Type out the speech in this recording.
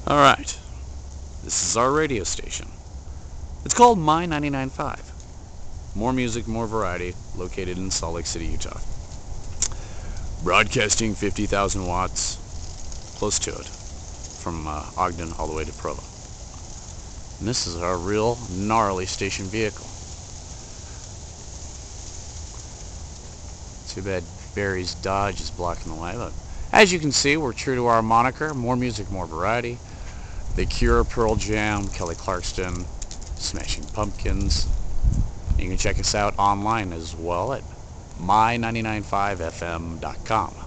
Alright, this is our radio station. It's called My 99.5. More music, more variety, located in Salt Lake City, Utah. Broadcasting 50,000 watts, close to it, from Ogden all the way to Provo. And this is our real gnarly station vehicle. Too bad Barry's Dodge is blocking the light. Look, as you can see, we're true to our moniker, more music, more variety. The Cure, Pearl Jam, Kelly Clarkson, Smashing Pumpkins. You can check us out online as well at my995fm.com.